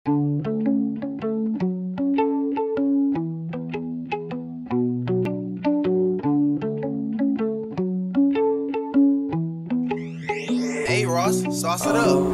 Hey Ross, sauce it up.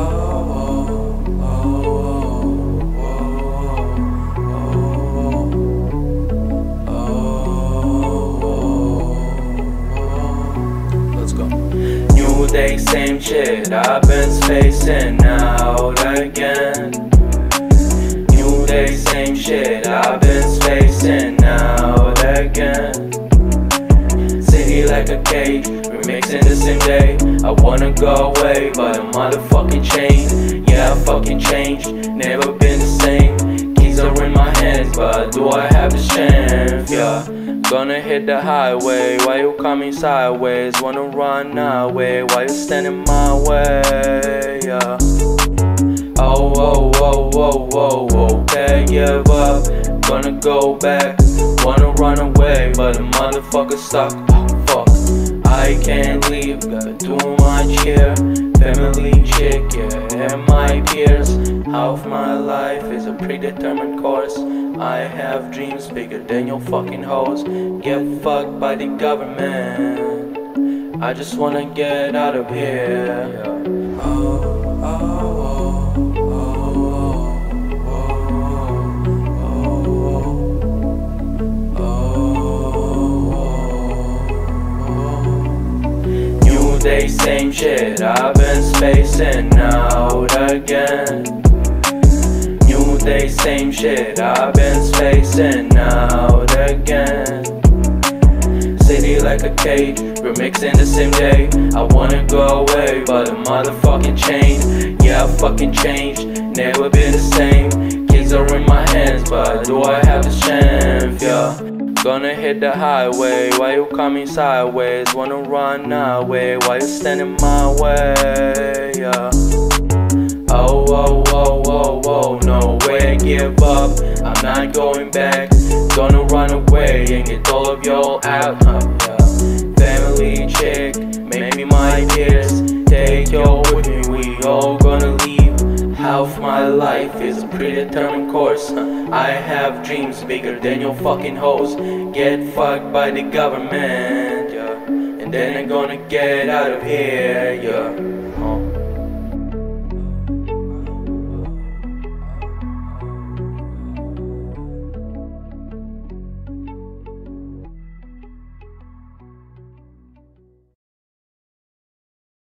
Let's go. New day, same shit. I've been spacing out again. New day, same shit. I've been spacing out again. City like a cage, remixing the same day. I wanna go away, but I'm motherfucking chained. Yeah, I fucking changed, never been the same. Keys are in my hands, but do I have the strength? Yeah, gonna hit the highway. Why you coming sideways? Wanna run away? Why you standing my way? Yeah. Oh, oh, oh, oh, oh, oh, can't give up. Gonna go back, wanna run away, but the motherfucker stuck. Fuck, I can't leave, got too much here. Family chick, yeah, and my peers. Half my life is a predetermined course. I have dreams bigger than your fucking hoes. Get fucked by the government. I just wanna get out of here. Oh, oh, oh, New day, same shit. I've been spacing out again. New day, same shit. I've been spacing out again. City like a cage, remixing the same day. I wanna go away, but I'm motherfucking chained. Yeah, I fucking changed, never been the same. Keys are in my hands, but do I have the strength? Yeah, gonna hit the highway. Why you coming sideways? Wanna run away? Why you standing my way? Yeah. Oh, oh, oh, oh, oh, no way, give up. I'm not going back. Gonna run away and get all of y'all out, yeah. Family chick, maybe my peers. Take y'all with me, we all gonna leave. Half my life is a predetermined course. I have dreams bigger than your fucking hoes. Get fucked by the government, yeah. And then I'm gonna get out of here, yeah.